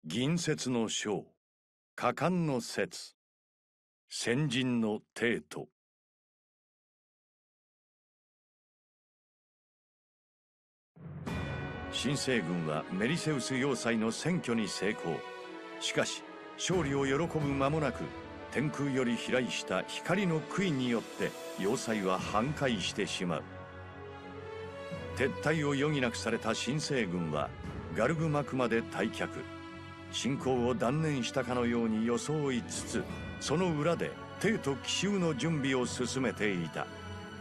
銀節の章、果敢の節、先人の帝都。新生軍はメリセウス要塞の占拠に成功。しかし勝利を喜ぶ間もなく、天空より飛来した光の杭によって要塞は半壊してしまう。撤退を余儀なくされた新生軍はガルグ幕まで退却。侵攻を断念したかのように装いつつ、その裏で帝都奇襲の準備を進めていた。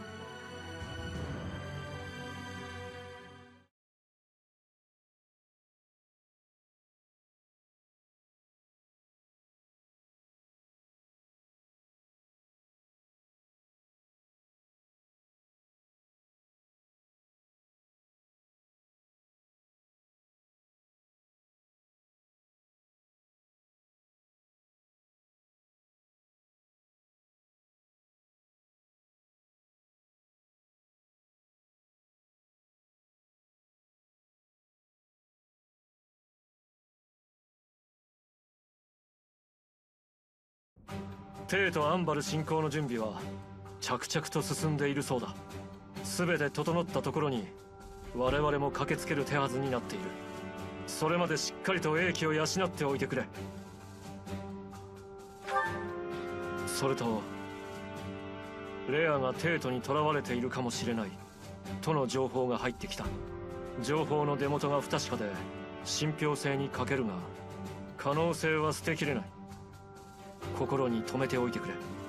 帝都アンバル侵攻の準備は着々と進んでいるそうだ。全て整ったところに我々も駆けつける手はずになっている。それまでしっかりと英気を養っておいてくれ。それとレアが帝都に囚われているかもしれないとの情報が入ってきた。情報の出元が不確かで信憑性に欠けるが、可能性は捨てきれない。心に留めておいてくれ。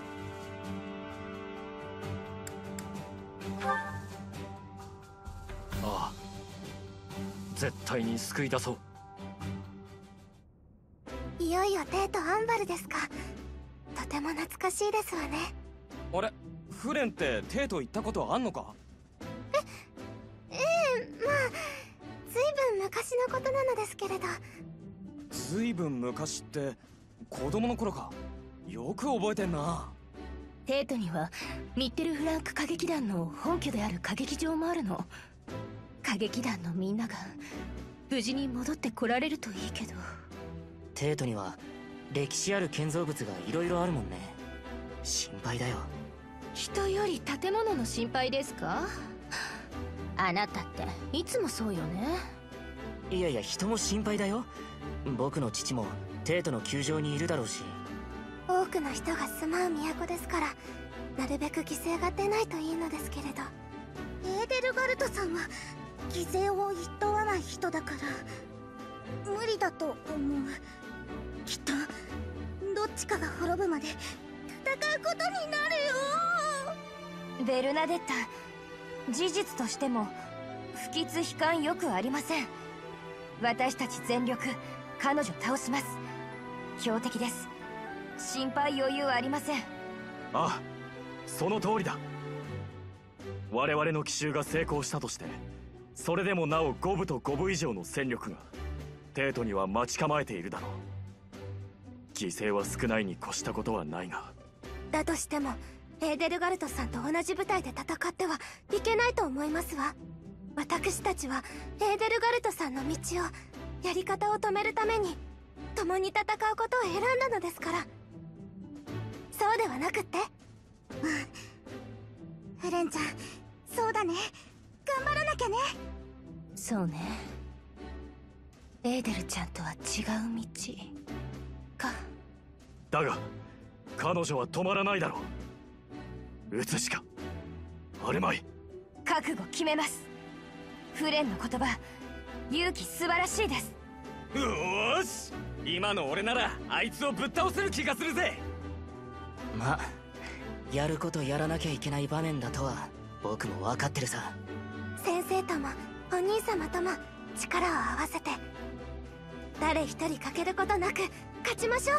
ああ、絶対に救い出そう。 いよいよ帝都アンバルですか。とても懐かしいですわね。 あれ、フレンって帝都行ったことあんのか？ まあずいぶん昔のことなのですけれど。 ずいぶん昔って子供の頃か。よく覚えてんな。 帝都にはミッテルフランク歌劇団の本拠である歌劇場もあるの。歌劇団のみんなが無事に戻ってこられるといいけど。 帝都には歴史ある建造物がいろいろあるもんね。心配だよ。 人より建物の心配ですか？あなたっていつもそうよね。 いやいや、人も心配だよ。僕の父も帝都の球場にいるだろうし。 多くの人が住まう都ですから、なるべく犠牲が出ないといいのですけれど。 エーデルガルトさんは犠牲をいとわない人だから無理だと思う。きっとどっちかが滅ぶまで戦うことになるよ。 ベルナデッタ、事実としても不吉悲観よくありません。私たち全力彼女倒します。標的です。心配余裕ありません。 ああ、その通りだ。我々の奇襲が成功したとして、それでもなお5部と5部以上の戦力が帝都には待ち構えているだろう。犠牲は少ないに越したことはないが。 だとしてもエーデルガルトさんと同じ部隊で戦ってはいけないと思いますわ。私たちはエーデルガルトさんの道を、やり方を止めるために共に戦うことを選んだのですから。そうではなくって。 フレンちゃん、そうだね。頑張らなきゃね。 そうね。エーデルちゃんとは違う道か。 だが彼女は止まらないだろう。撃つしかあるまい。 覚悟決めます。フレンの言葉、勇気素晴らしいです。 よーし、今の俺ならあいつをぶっ倒せる気がするぜ。 まあ、やることやらなきゃいけない場面だとは僕も分かってるさ。 先生ともお兄様とも力を合わせて、誰一人欠けることなく勝ちましょう。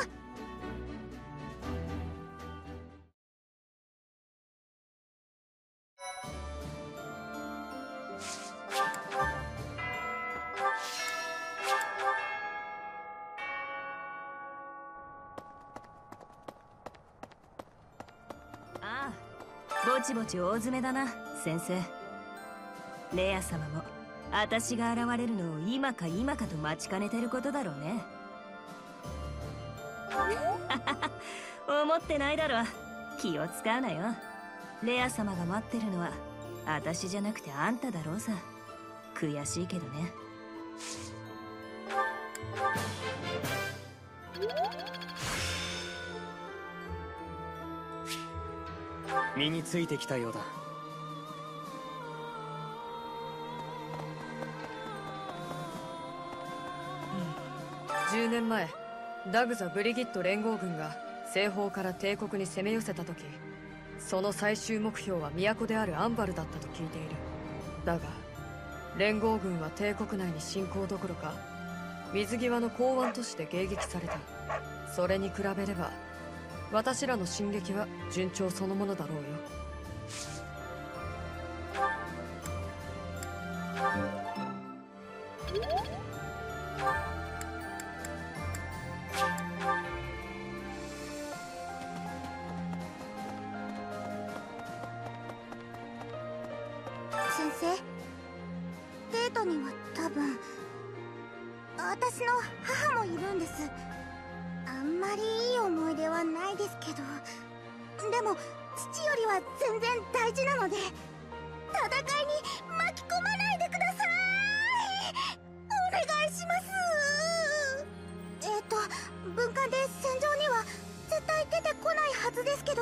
ああ、ぼちぼち大詰めだな、先生。レア様も私が現れるのを今か今かと待ちかねてることだろうね。 思ってないだろ。気を使うなよ。レア様が待ってるのは私じゃなくてあんただろうさ。悔しいけどね。 身についてきたようだ。 10年前、ダグザ・ブリギット連合軍が西方から帝国に攻め寄せた時、その最終目標は都であるアンバルだったと聞いている。だが連合軍は帝国内に侵攻どころか水際の港湾都市で迎撃された。それに比べれば私らの進撃は順調そのものだろうよ。 先生、テートには多分私の母もいるんです。あんまりいい思い出はないですけど、でも父よりは全然大事なので戦いに巻き込まないでください。お願いします。文官で戦場には絶対出てこないはずですけど。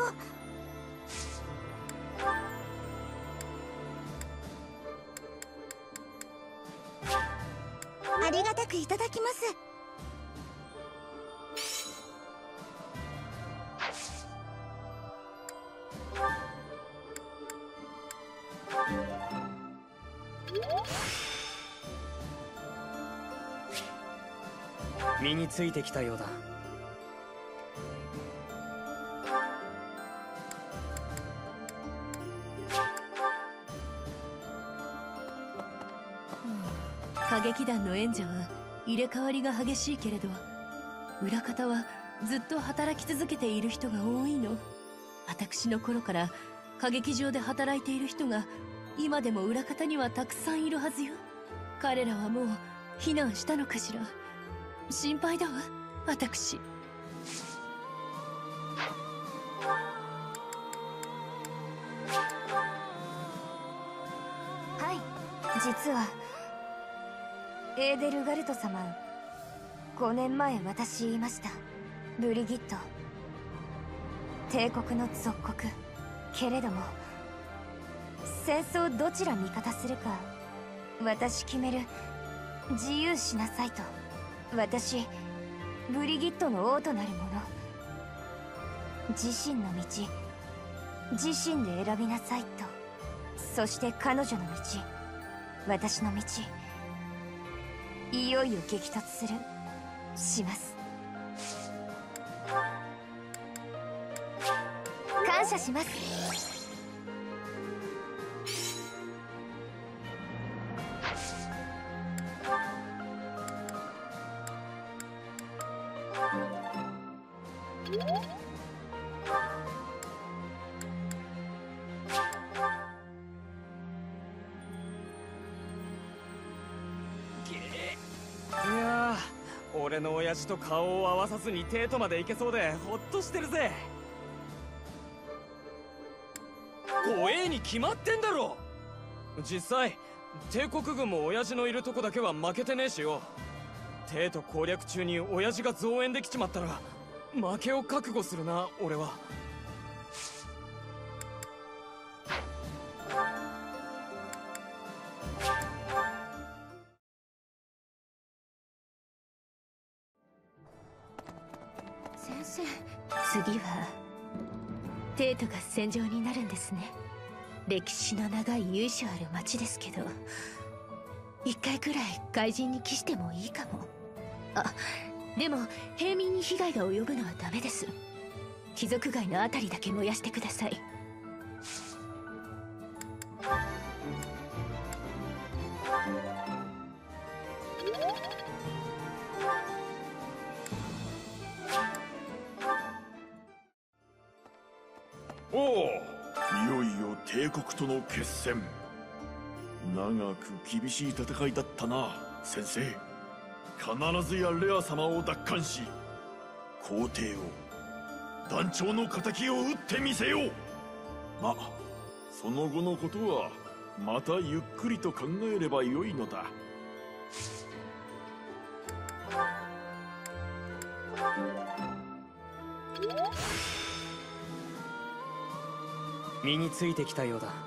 ありがたくいただきます。 身についてきたようだ。 歌劇団の演者は入れ替わりが激しいけれど、裏方はずっと働き続けている人が多いの。私の頃から歌劇場で働いている人が今でも裏方にはたくさんいるはずよ。彼らはもう避難したのかしら。心配だわ、私。 はい、実はエーデルガルト様、5年前私言いました。ブリギット、帝国の属国。けれども戦争どちら味方するか私決める。自由しなさいと。私ブリギットの王となる者。自身の道自身で選びなさいと。そして彼女の道、私の道、いよいよ激突します。感謝します。 いやー、俺の親父と顔を合わさずにテートまで行けそうでホッとしてるぜ。怖えに決まってんだろ。実際帝国軍も親父のいるとこだけは負けてねえしよ。テート攻略中に親父が増援できちまったら負けを覚悟するな、俺は。 先生、次はテートが戦場になるんですね。歴史の長い由緒ある町ですけど、一回くらい怪人に帰してもいいかも。あ、でも平民に被害が及ぶのはダメです。貴族街のあたりだけ燃やしてください。 おお、いよいよ帝国との決戦。長く厳しい戦いだったな、先生。必ずやレア様を奪還し皇帝を、団長の敵を討ってみせよう。 その後のことはまたゆっくりと考えればよいのだ。 身についてきたようだ。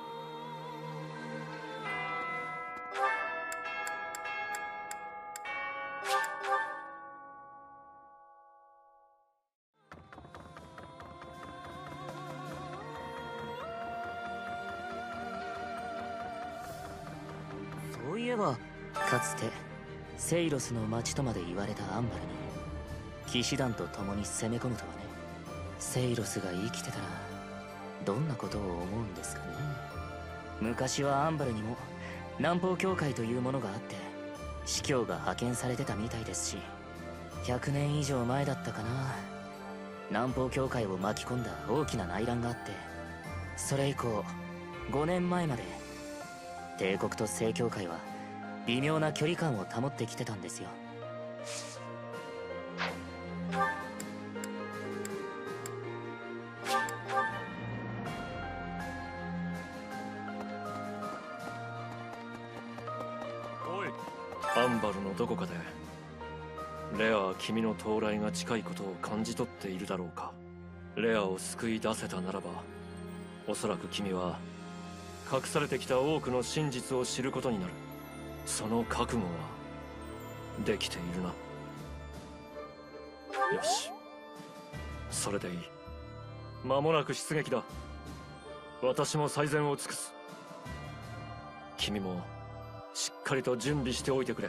そういえばかつてセイロスの町とまで言われたアンバルに騎士団と共に攻め込むとはね。セイロスが生きてたらどんなことを思うんですかね。昔はアンバルにも南方教会というものがあって司教が派遣されてたみたいですし、100年以上前だったかな、南方教会を巻き込んだ大きな内乱があって、それ以降5年前まで帝国と正教会は微妙な距離感を保ってきてたんですよ。 アンバルのどこかでレアは君の到来が近いことを感じ取っているだろうか。レアを救い出せたならば、おそらく君は隠されてきた多くの真実を知ることになる。その覚悟はできているな。よし、それでいい。間もなく出撃だ。私も最善を尽くす。君もしっかりと準備しておいてくれ。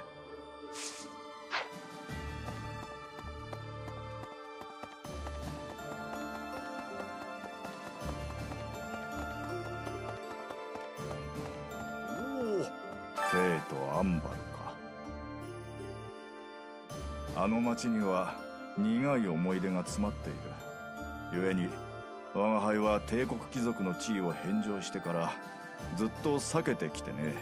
テイとアンバルか。あの町には苦い思い出が詰まっている。故に我が輩は帝国貴族の地位を返上してからずっと避けてきてね。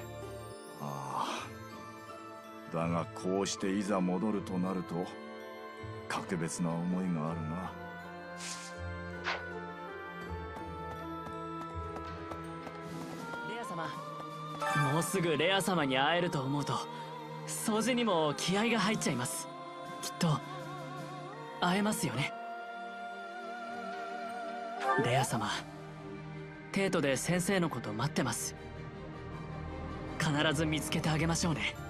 だがこうしていざ戻るとなると格別な思いがあるな。 レア様、もうすぐレア様に会えると思うと掃除にも気合が入っちゃいます。きっと会えますよね。レア様、テートで先生のこと待ってます。必ず見つけてあげましょうね。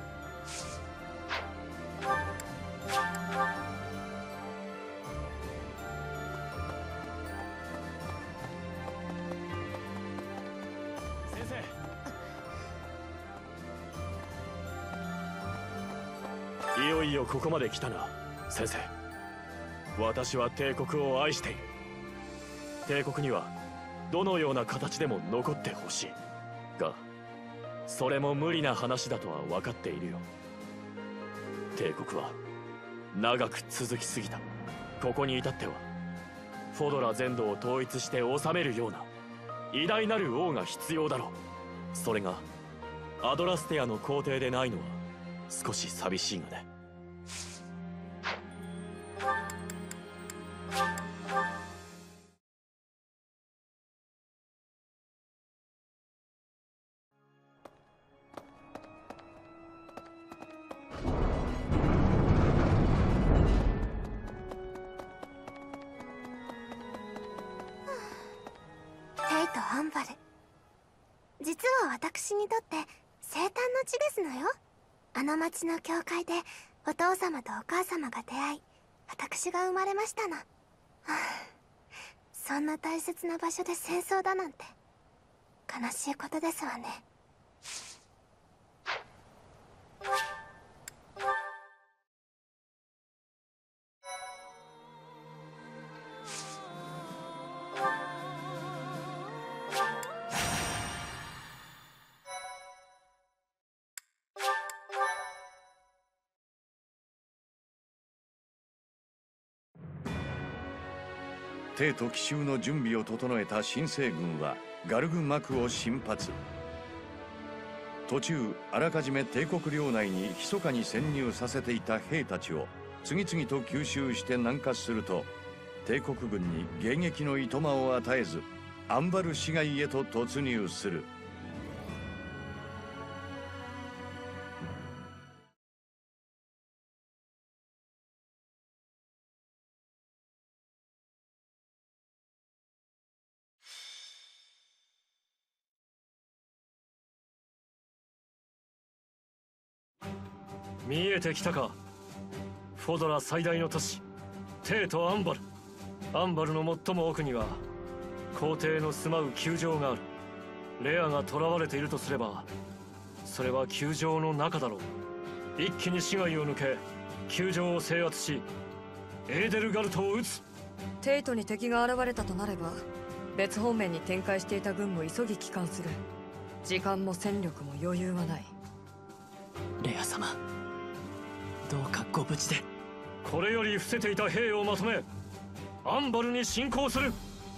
いよいよここまで来たな、先生。私は帝国を愛している。帝国にはどのような形でも残ってほしいが、それも無理な話だとは分かっているよ。帝国は長く続きすぎた。ここに至ってはフォドラ全土を統一して治めるような偉大なる王が必要だろう。それがアドラステアの皇帝でないのは少し寂しいがね。 テイとアンバル、実は私にとって生誕の地ですのよ。あの町の教会でお父様とお母様が出会い、私が生まれましたの。そんな大切な場所で戦争だなんて悲しいことですわね。 帝都奇襲の準備を整えた新政軍はガルグマクを進発。途中あらかじめ帝国領内に密かに潜入させていた兵たちを次々と吸収して南下すると、帝国軍に迎撃のいとまを与えずアンバル市街へと突入する。 見えてきたか。フォドラ最大の都市テート・アンバル。アンバルの最も奥には皇帝の住まう宮城がある。レアが囚われているとすれば、それは宮城の中だろう。一気に市街を抜け宮城を制圧しエーデルガルトを撃つ。 テイトに敵が現れたとなれば、別方面に展開していた軍も急ぎ帰還する。時間も戦力も余裕はない。 レア様、どうかご無事で。 これより伏せていた兵をまとめアンバルに侵攻する。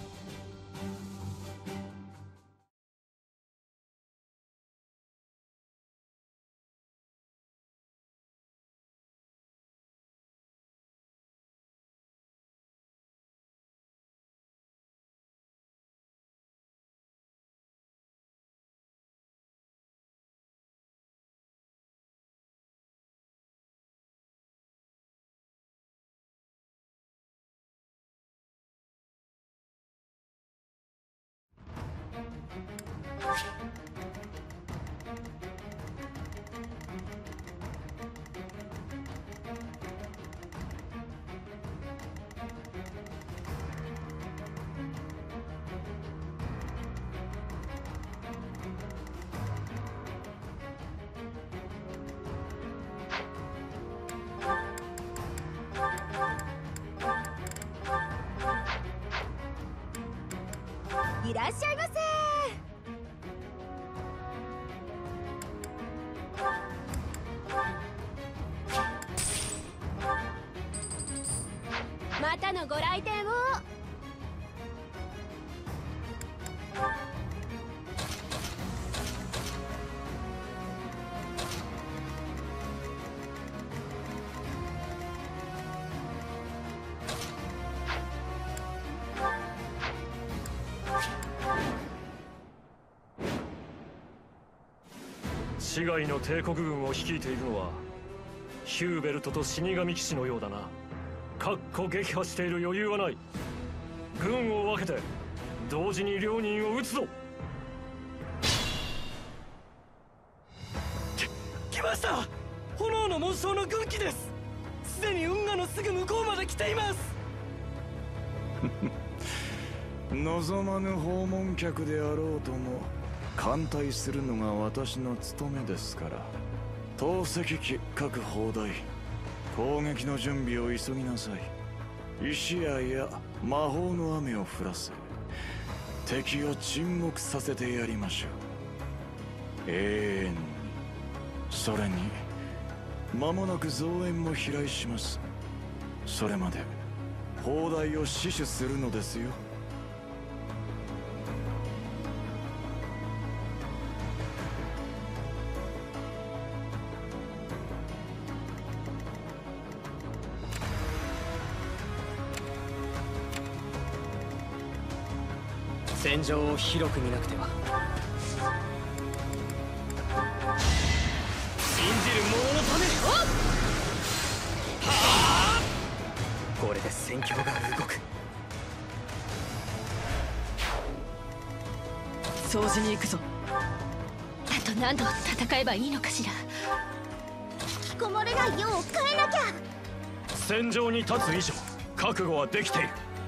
いらっしゃいませ。またのご来店を。 市街の帝国軍を率いているのはヒューベルトと死神騎士のようだな。かっこ撃破している余裕はない。軍を分けて同時に両人を撃つぞ。 来ました。炎の紋章の軍機です。すでに運河のすぐ向こうまで来ています。 望まぬ訪問客であろうとも歓待するのが私の務めですから。投石機各砲台、攻撃の準備を急ぎなさい。石矢や魔法の雨を降らせ敵を沈黙させてやりましょう。永遠に。それに間もなく増援も飛来します。それまで砲台を死守するのですよ。 戦場を広く見なくては。信じる者のため。はあ！これで戦況が動く。掃除に行くぞ。 あと何度戦えばいいのかしら。 引きこもれないよう変えなきゃ。 戦場に立つ以上覚悟はできている。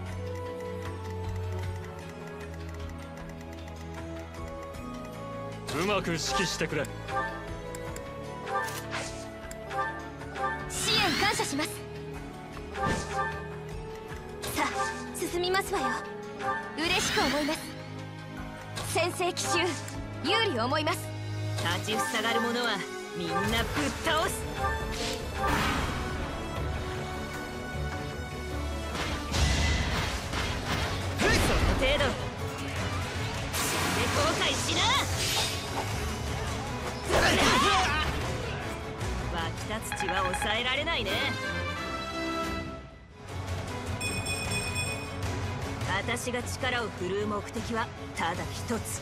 うまく指揮してくれ。 支援感謝します。さあ進みますわよ。嬉しく思います。先制奇襲有利思います。 立ちふさがる者はみんなぶっ倒す。その程度死んで後悔しな。湧き立つ血は抑えられないね。 私が力を振るう目的はただ一つ。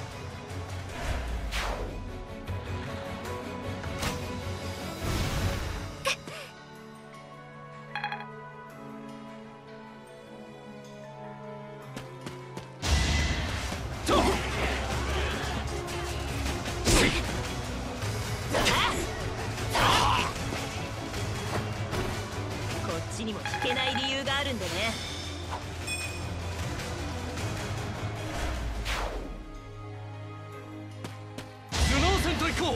こっちにも引けない理由があるんでね。 頭脳戦と行こう。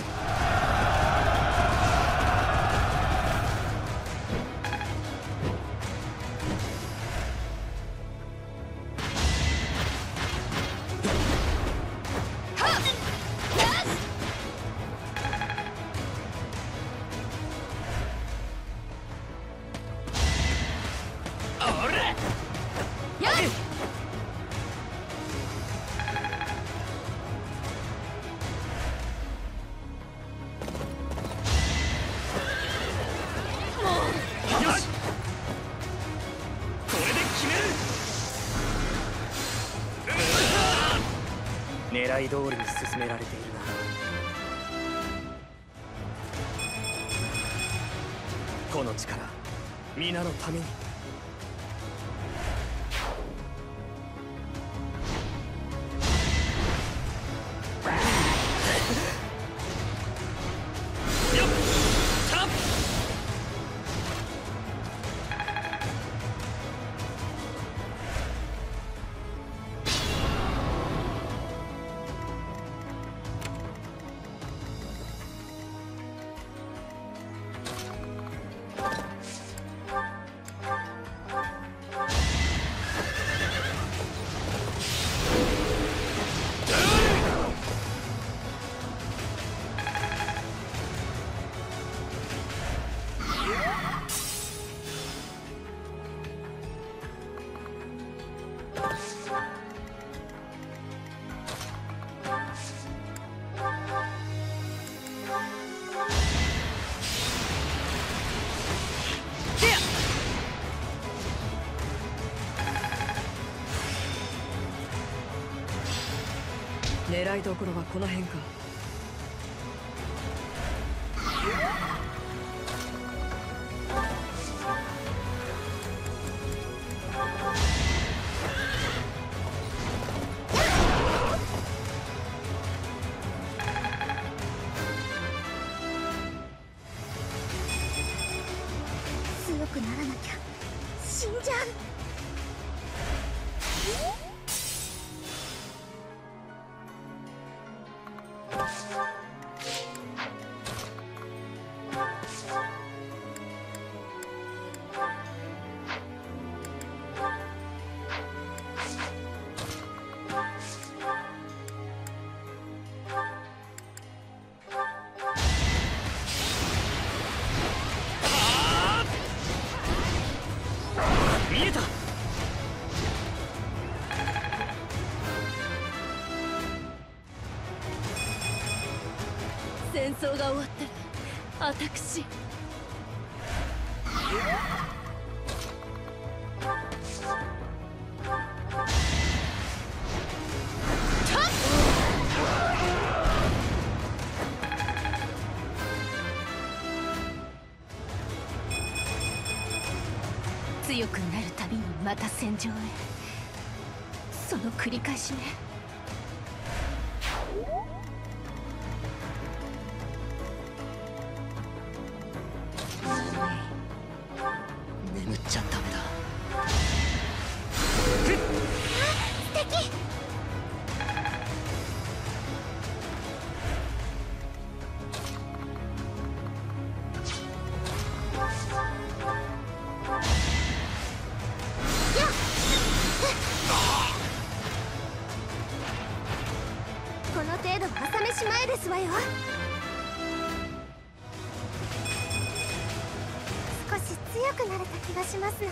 狙い通りに進められているな。この力、皆のために。 狙いどころはこの辺か。 強くならなきゃ死んじゃう。 見えた。 戦争が終わったら私強くなるたびにまた戦場へ、その繰り返しね。 眠っちゃダメだ。 素敵。 この程度は朝飯前ですわよ。少し強くなれた気がしますの。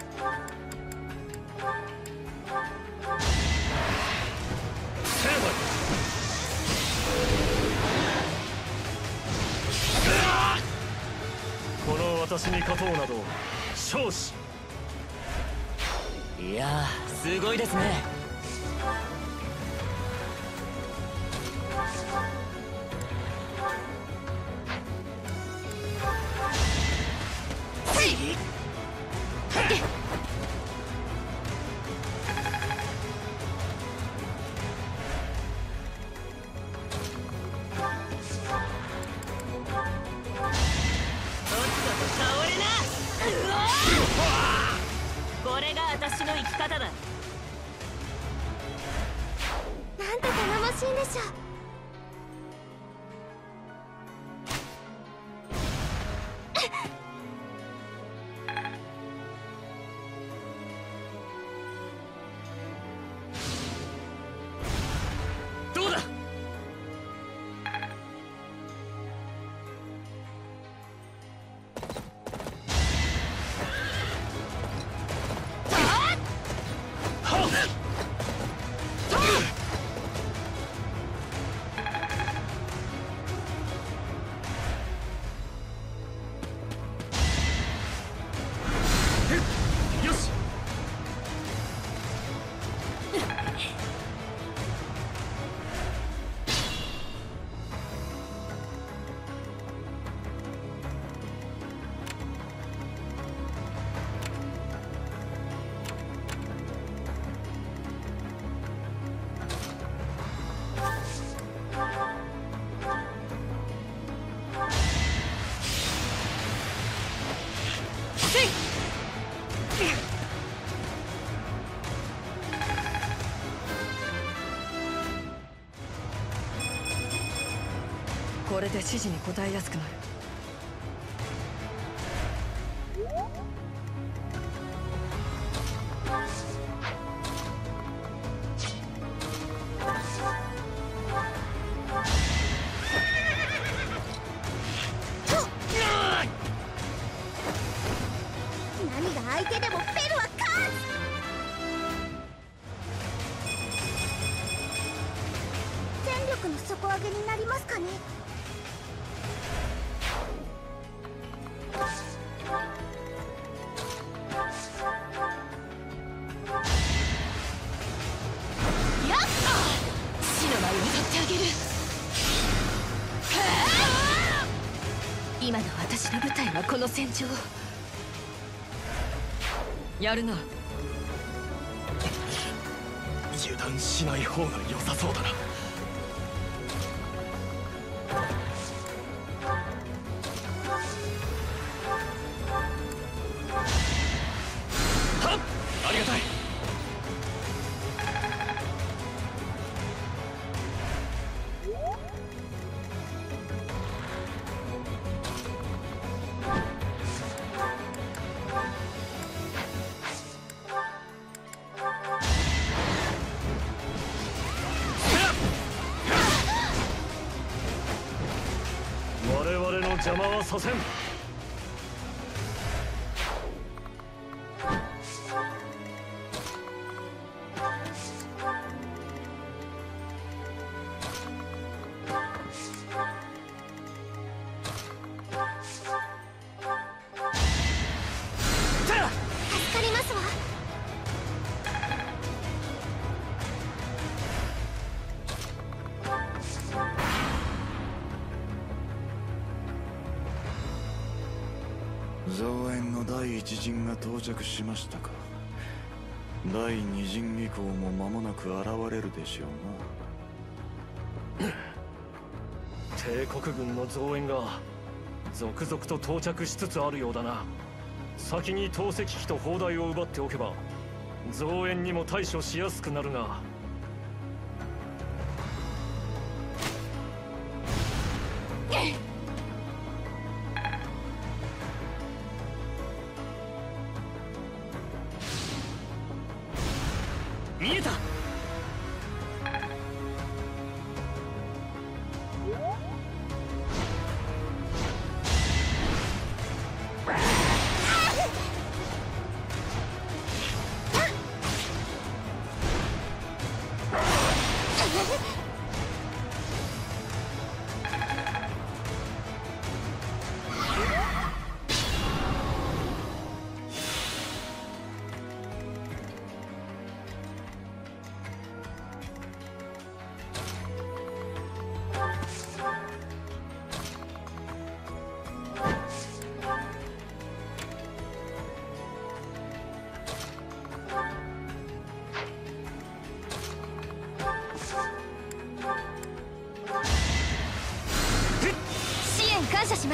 成敗。 私に勝とうなど少子。 いやー、すごいですね。 これが私の生き方だ。 なんて頼もしいんでしょう。 どうだ。 これで指示に応えやすくなる。 何が相手でもペルは勝つ。戦力の底上げになりますかね。 やっ死の舞を踊ってあげる。今の私の舞台はこの戦場。 やるな。 油断しない方が良さそうだな。はっ、ありがたい。 我々の邪魔はさせん。 助かりますわ。 増援の第一陣が到着しましたか。第二陣以降も間もなく現れるでしょうな。 帝国軍の増援が続々と到着しつつあるようだな。先に投石機と砲台を奪っておけば増援にも対処しやすくなるが。 見えた。 謝します。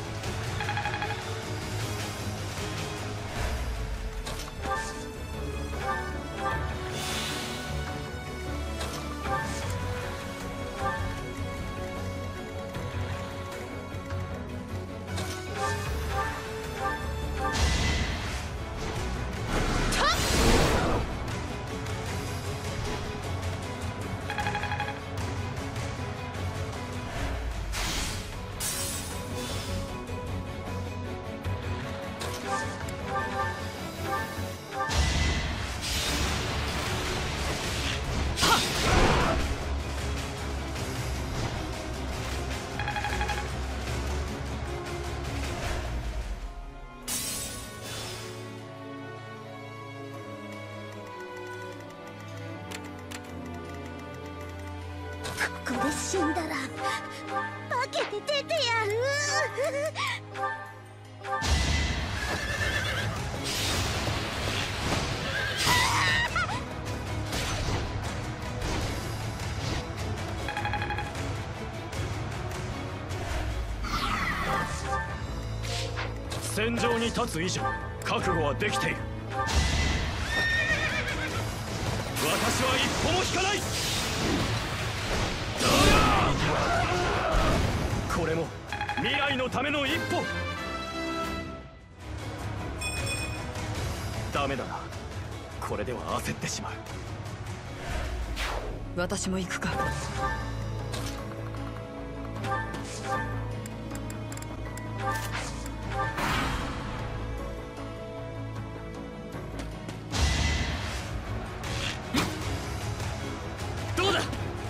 ここで死んだら化けて出てやる。 戦場に立つ以上覚悟はできている。私は一歩も引かない。これも未来のための一歩。ダメだな、これでは焦ってしまう。 私も行くか。 どうだ。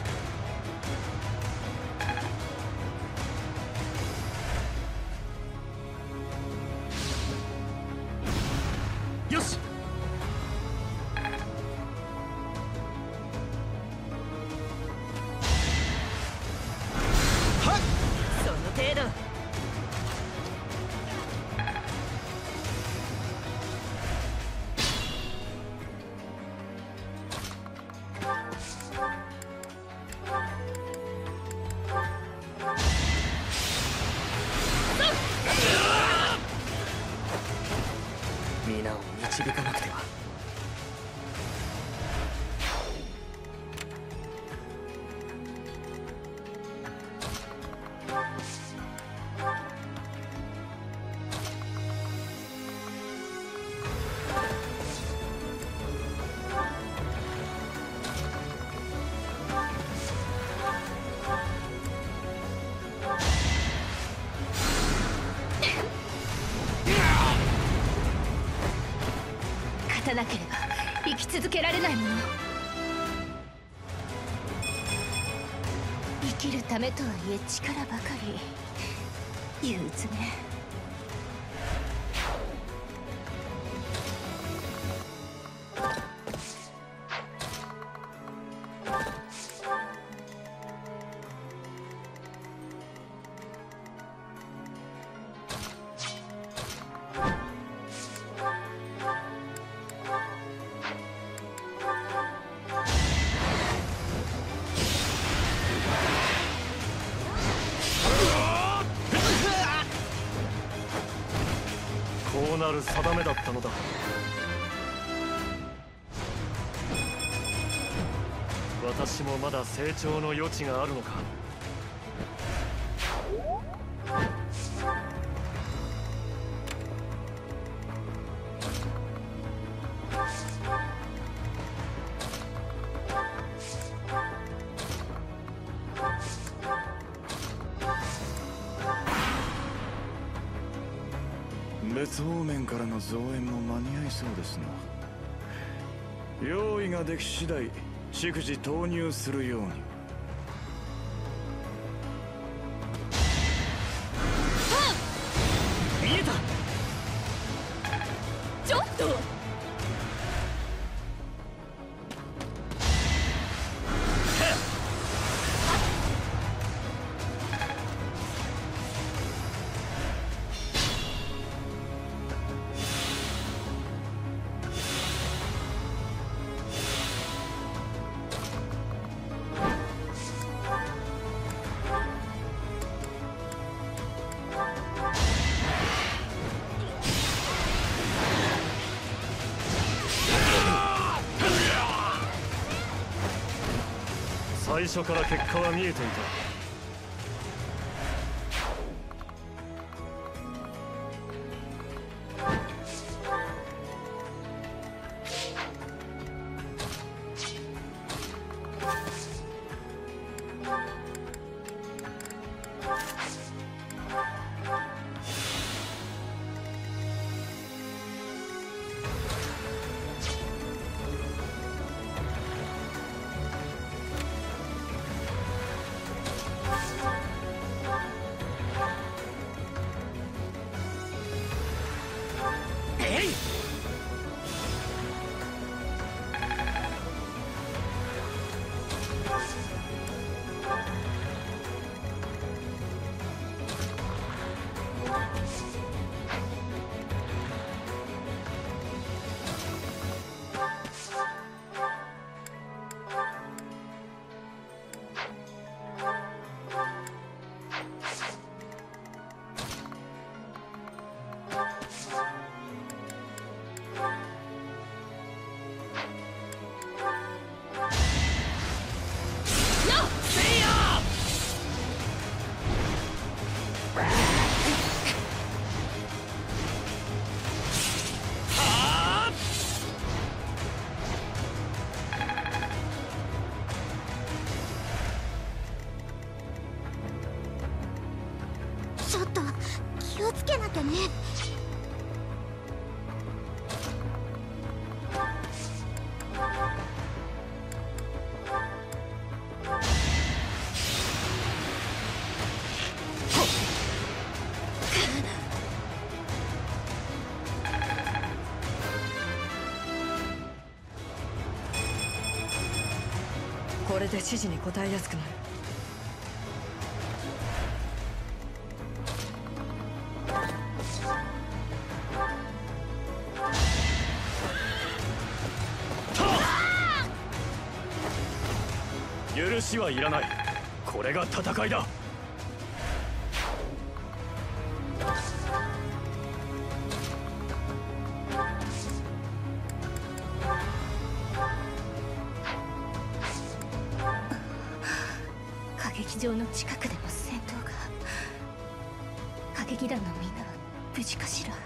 よし。 その程度。 皆を導かなくては。 勝たなければ生き続けられないもの。生きるためとはいえ力ばかり憂鬱ね。 こうなる定めだったのだ。私もまだ成長の余地があるのか。 別方面からの増援も間に合いそうですな。用意ができ次第逐次投入するように。 見えた。 ちょっと最初から結果は見えていた。 ちょっと気をつけなきゃね。 これで指示に答えやすくなる。 許しはいらない。これが戦いだ。 歌劇場の近くでも戦闘が。歌劇団のみんな無事かしら。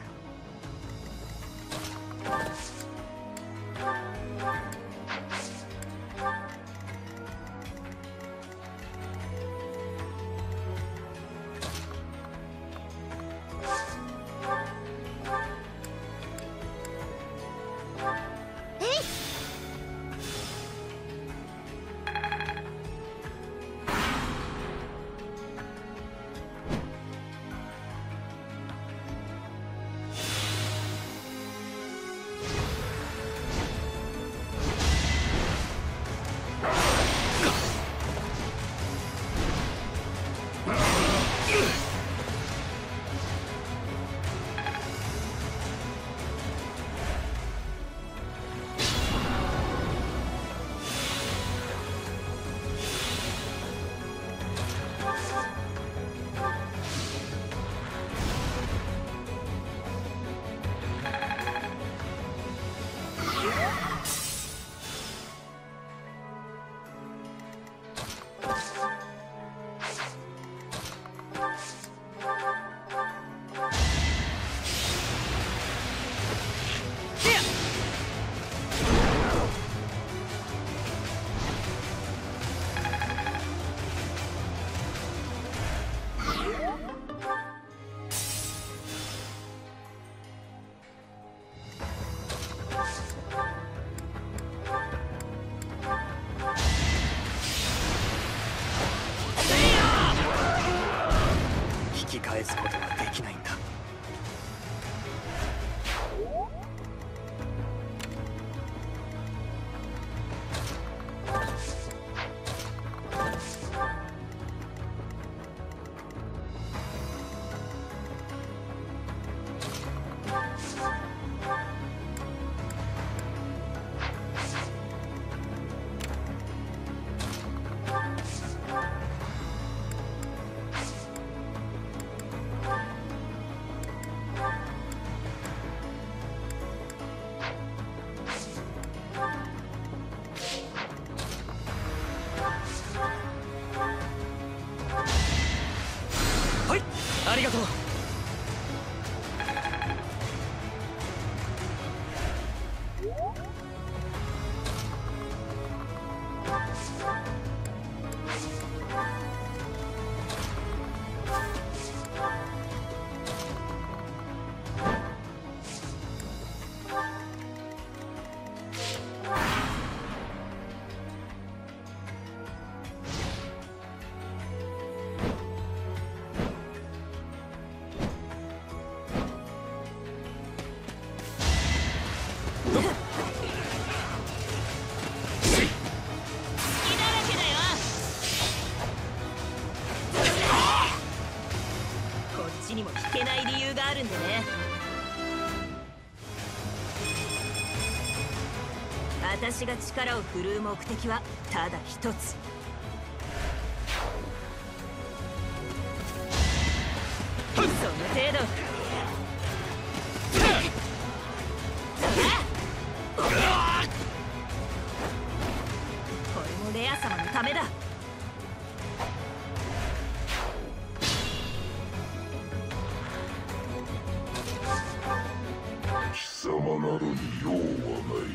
ありがとう。 にも引けない理由があるんでね。私が力を振るう目的はただ一つ。その程度。これもレア様のためだ。 貴様などに用はない。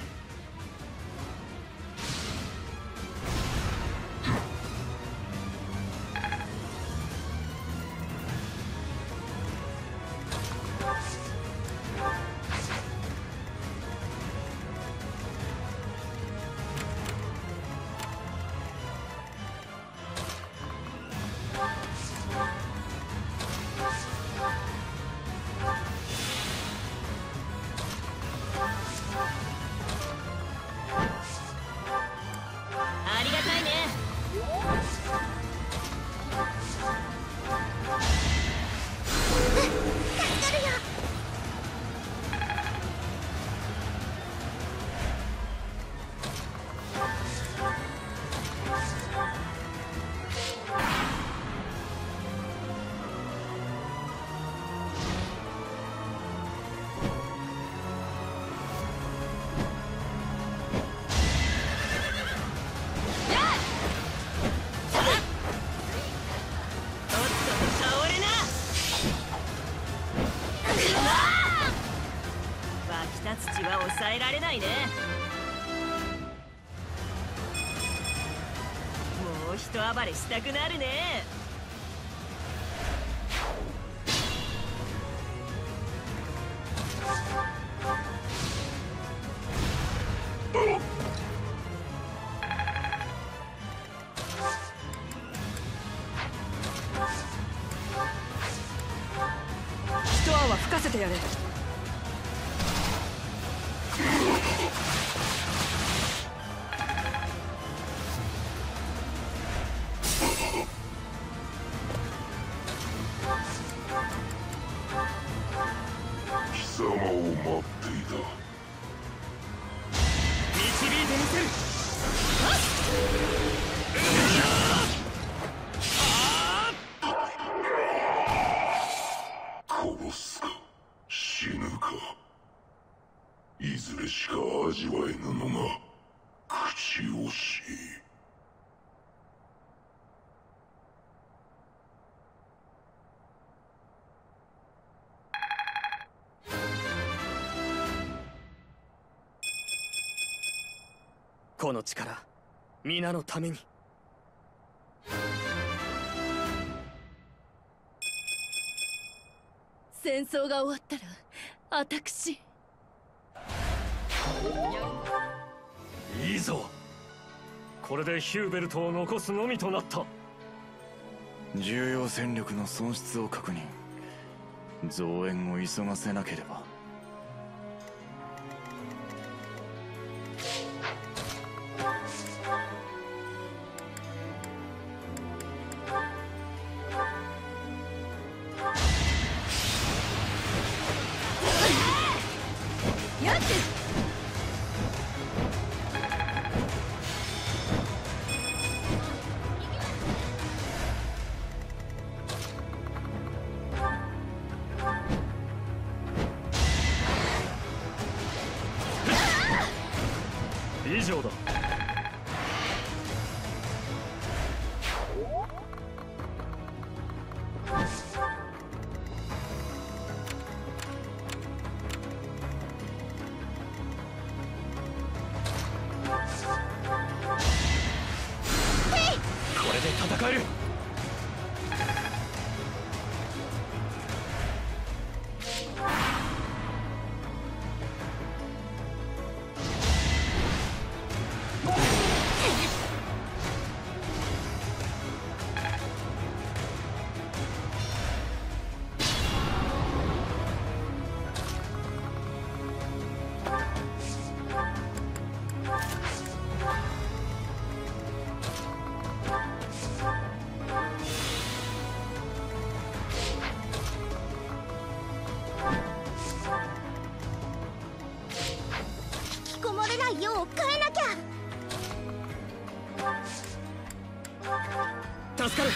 土は抑えられないね。もう一暴れしたくなるね。 一泡吹かせてやれ。 貴様を待っていた。 導いてみせる。 殺すか死ぬか、いずれしか味わえぬのが口惜しい。 この力、皆のために。 戦争が終わったら私。 いいぞ。これでヒューベルトを残すのみとなった。 重要戦力の損失を確認。増援を急がせなければ。 以上だ。 ない世を変えなきゃ。 助かる。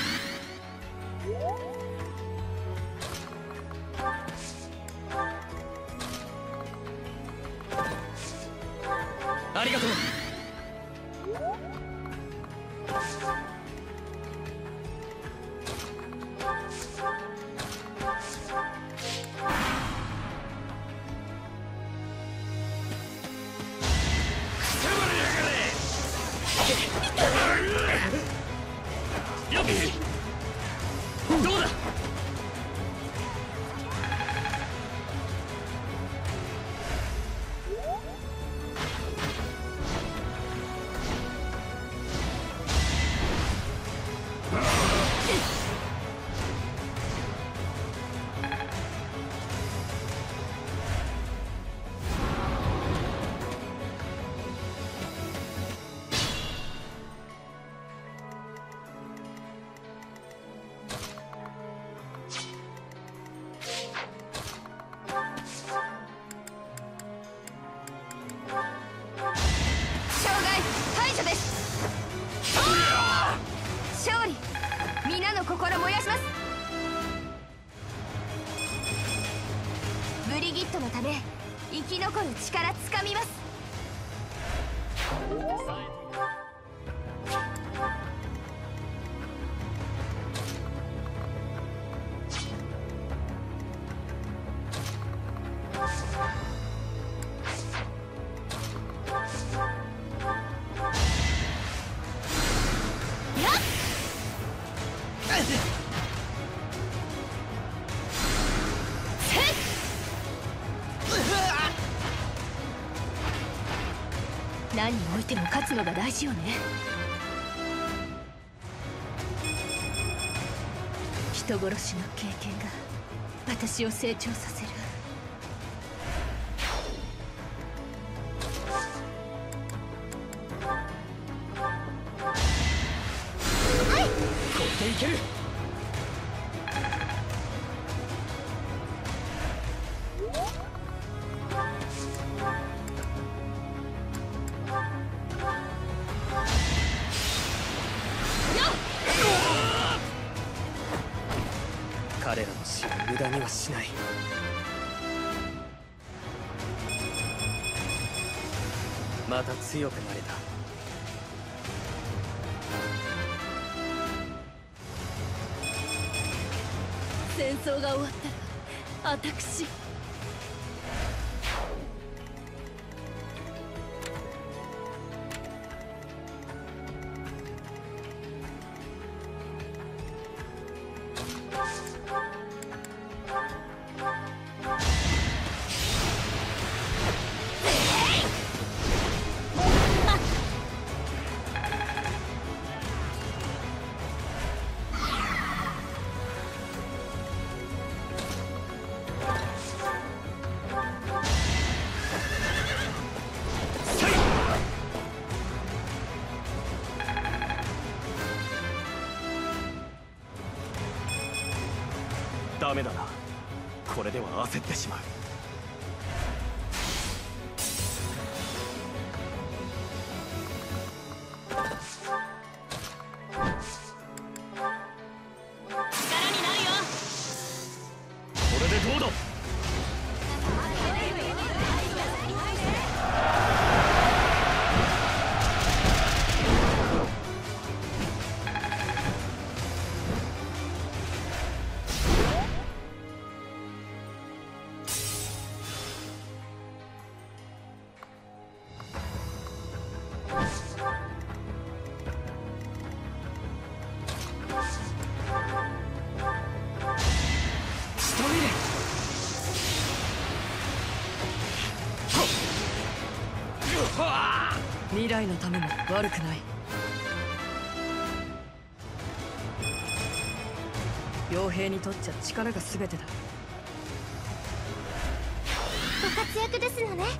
ありがとう。どうだ。 勝利、皆の心燃やします。ブリギットのため生き残る力つかみます。 何においても勝つのが大事よね。人殺しの経験が私を成長させる。 これでいける。彼らの死を無駄にはしない。また強くなれた。 戦争が終わったら私ダメだな。これでは焦ってしまう。これでどうだ。 未来のためも悪くない。傭兵にとっちゃ力が全てだ。 ご活躍ですのね。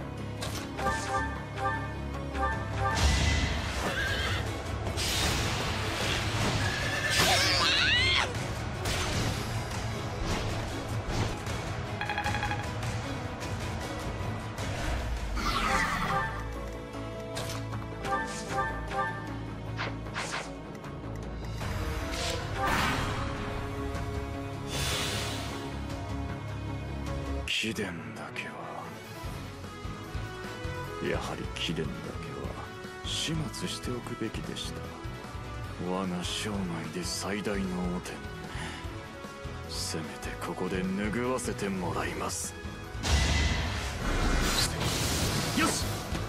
貴殿だけは、やはり貴殿だけは始末しておくべきでした。我が生涯で最大の汚点、せめてここで拭わせてもらいます。 よし。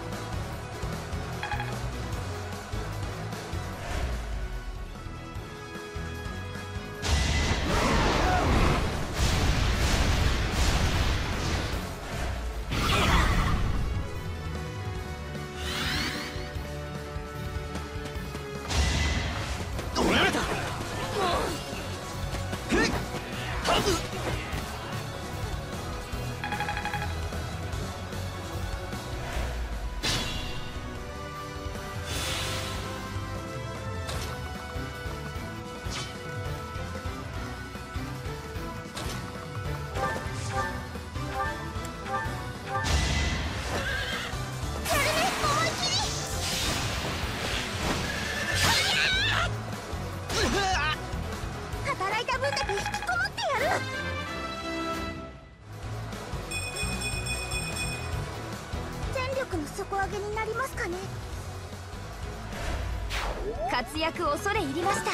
働いた分だけ引きこもってやる。戦力の底上げになりますかね。 活躍恐れ入りました。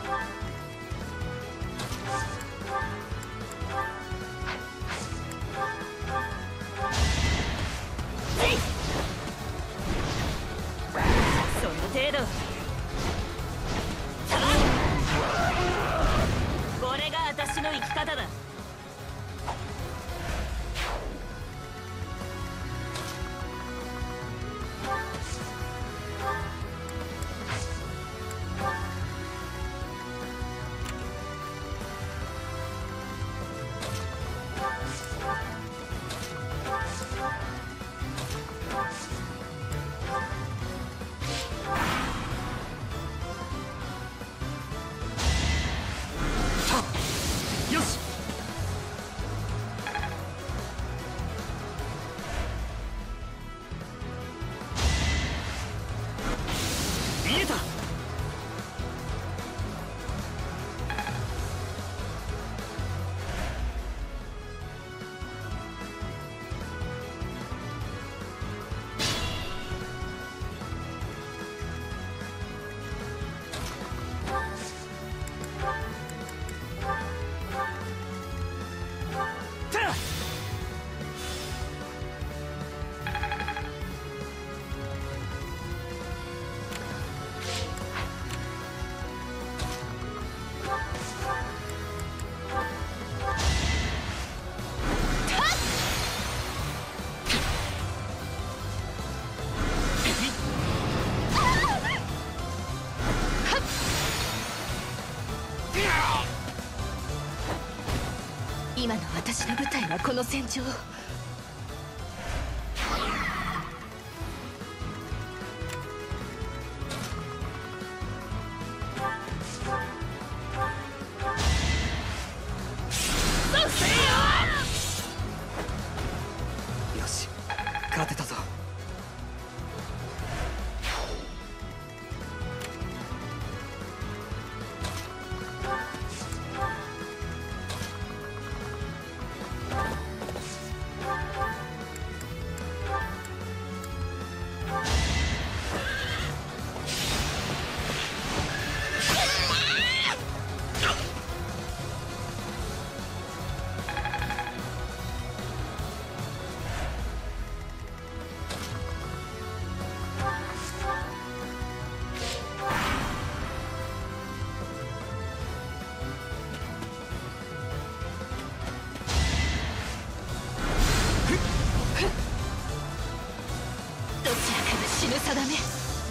その程度。これが私の生き方だ。 よし。見えた。 今の私の舞台はこの戦場。 よし、勝てたぞ。 どちらかが死ぬ定め。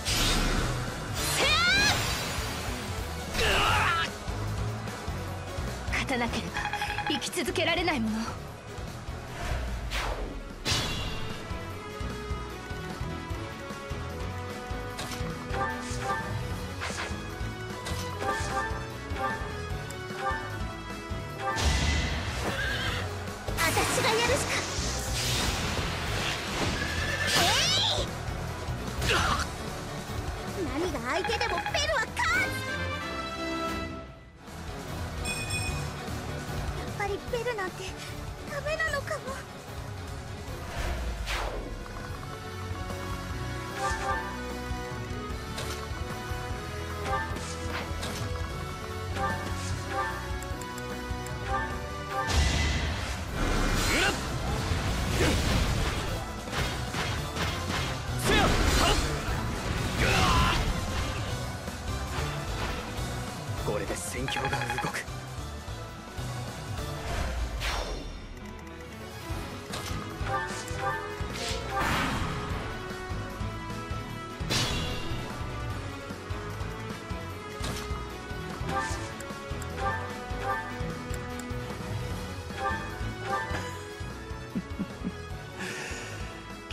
勝たなければ生き続けられないもの。 私がやるしか。何が相手でもペルは勝つ。やっぱりペルなんてダメなのかも。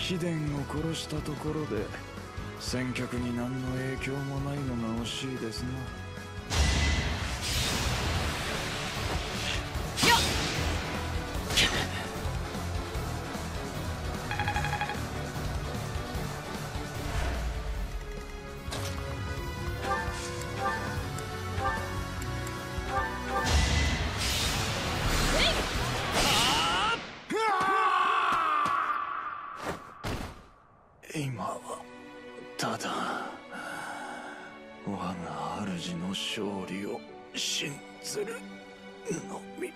秘伝を殺したところで戦局に何の影響もないのが惜しいですな。今はただ我が主の勝利を信ずるのみ。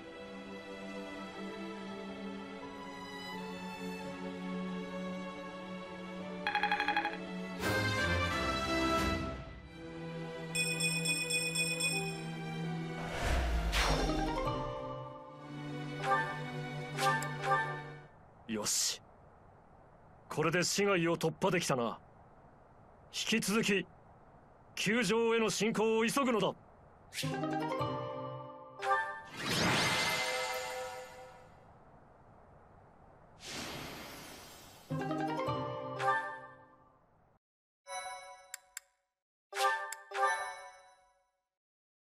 よし、これで市街を突破できたな。引き続き宮城への進行を急ぐのだ。